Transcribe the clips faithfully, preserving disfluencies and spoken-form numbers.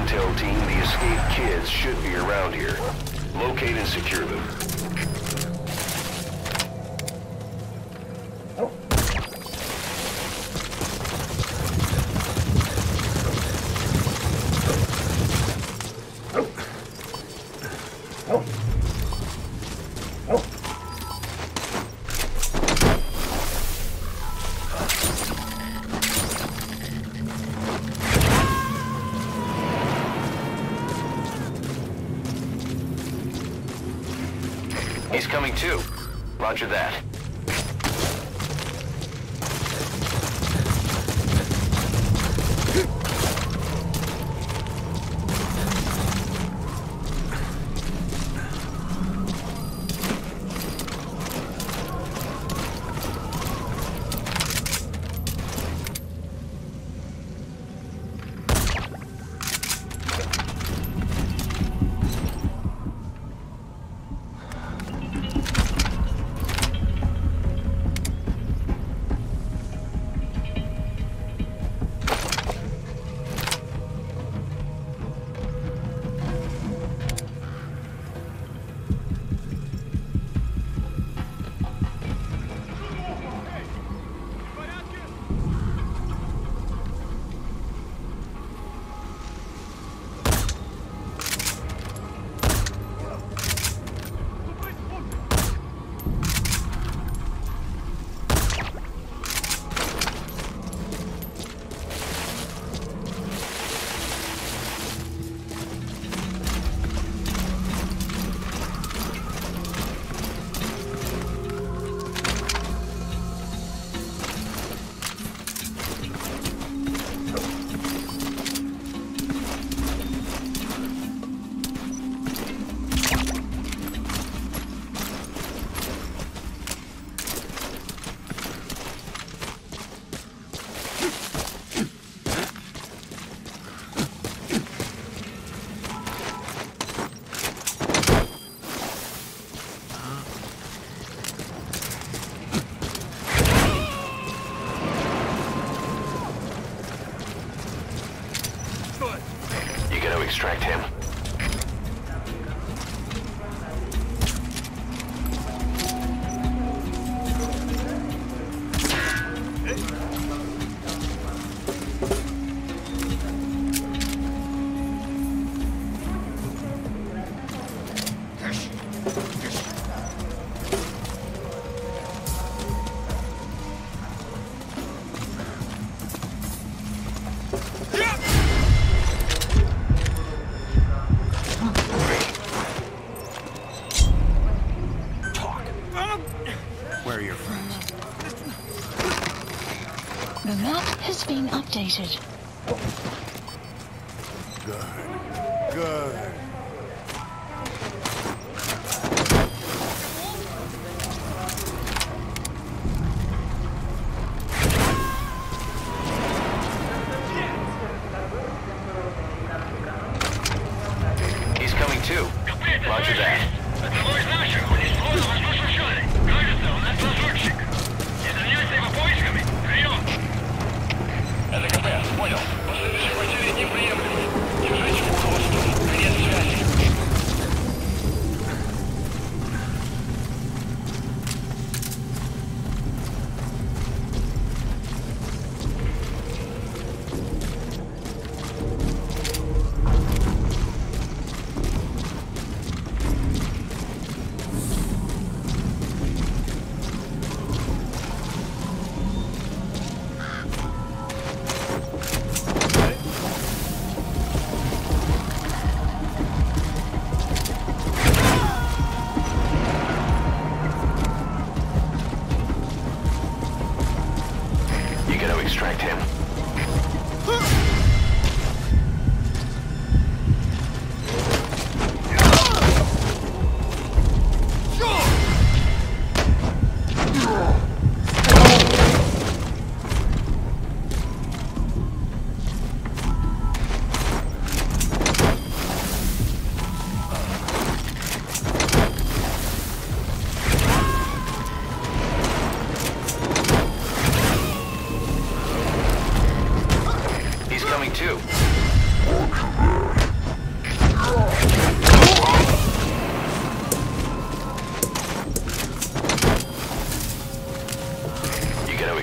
intel team, the escaped kids should be around here. Locate and secure them. He's coming too. Roger that. Extract him. Where are your friends? The map has been updated. Good. Good. He's coming too. Roger that. Понял. Последующие потери неприемлемы. Держите фокус. Конец связи. Extract him.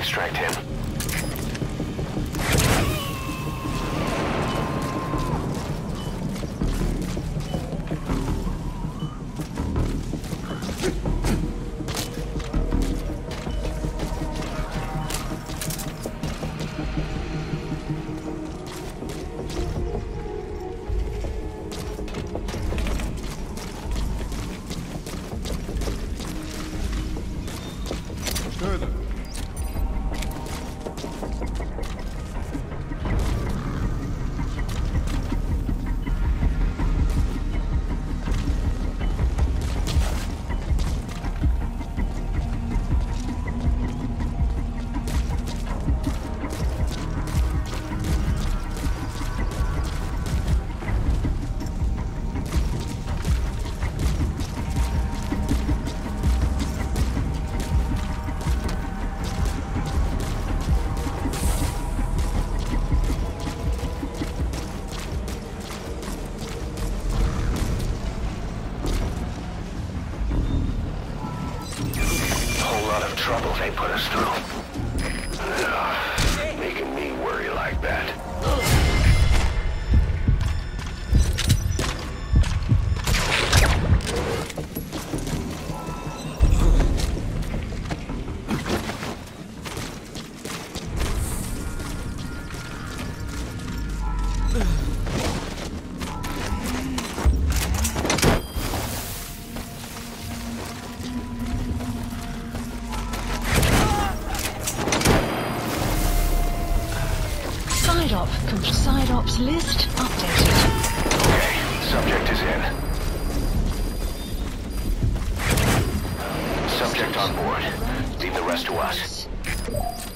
extract him. Further. Whole lot of trouble they put us through. Ugh, making me worry like that. Side op. Side ops list updated. Okay, subject is in. Subject on board. Leave the rest to us.